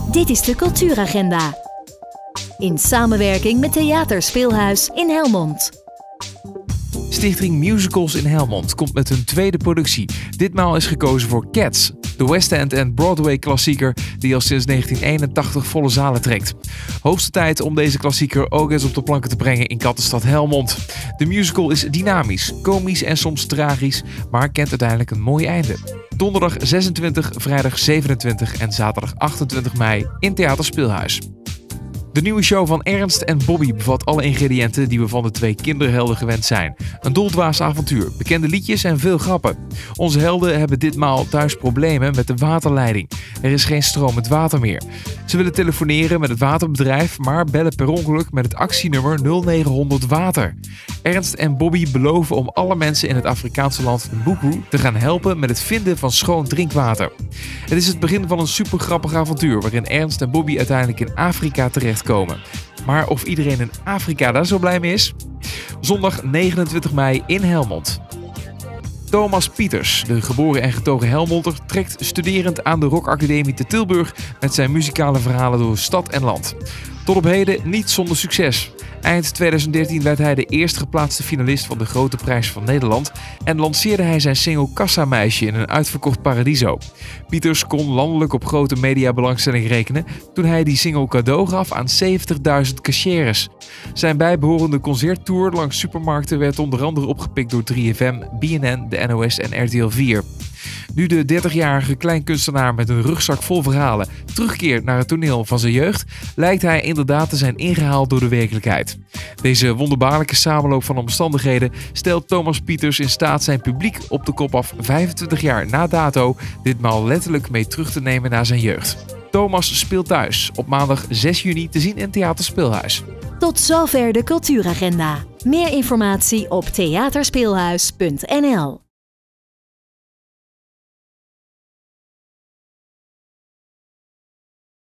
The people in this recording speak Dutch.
Dit is de Cultuuragenda. In samenwerking met Theater Speelhuis in Helmond. Stichting Musicals in Helmond komt met hun tweede productie. Ditmaal is gekozen voor Cats, de West End en Broadway klassieker die al sinds 1981 volle zalen trekt. Hoogste tijd om deze klassieker ook eens op de planken te brengen in Kattenstad Helmond. De musical is dynamisch, komisch en soms tragisch, maar kent uiteindelijk een mooi einde. Donderdag 26, vrijdag 27 en zaterdag 28 mei in Theater Speelhuis. De nieuwe show van Ernst en Bobby bevat alle ingrediënten die we van de twee kinderhelden gewend zijn. Een doldwaas avontuur, bekende liedjes en veel grappen. Onze helden hebben ditmaal thuis problemen met de waterleiding. Er is geen stromend water meer. Ze willen telefoneren met het waterbedrijf, maar bellen per ongeluk met het actienummer 0900 water. Ernst en Bobby beloven om alle mensen in het Afrikaanse land Mbuku te gaan helpen met het vinden van schoon drinkwater. Het is het begin van een super grappig avontuur waarin Ernst en Bobby uiteindelijk in Afrika terechtkomen. Maar of iedereen in Afrika daar zo blij mee is? Zondag 29 mei in Helmond. Thomas Pieters, de geboren en getogen Helmonder, trekt studerend aan de Rock Academie te Tilburg met zijn muzikale verhalen door stad en land. Tot op heden niet zonder succes. Eind 2013 werd hij de eerst geplaatste finalist van de Grote Prijs van Nederland en lanceerde hij zijn single Kassameisje in een uitverkocht Paradiso. Pieters kon landelijk op grote mediabelangstelling rekenen toen hij die single cadeau gaf aan 70.000 cashiers. Zijn bijbehorende concerttour langs supermarkten werd onder andere opgepikt door 3FM, BNN, de NOS en RTL 4. Nu de 30-jarige kleinkunstenaar met een rugzak vol verhalen terugkeert naar het toneel van zijn jeugd, lijkt hij inderdaad te zijn ingehaald door de werkelijkheid. Deze wonderbaarlijke samenloop van omstandigheden stelt Thomas Pieters in staat zijn publiek op de kop af 25 jaar na dato ditmaal letterlijk mee terug te nemen naar zijn jeugd. Thomas speelt thuis, op maandag 6 juni te zien in Theater Speelhuis. Tot zover de Cultuuragenda. Meer informatie op theaterspeelhuis.nl.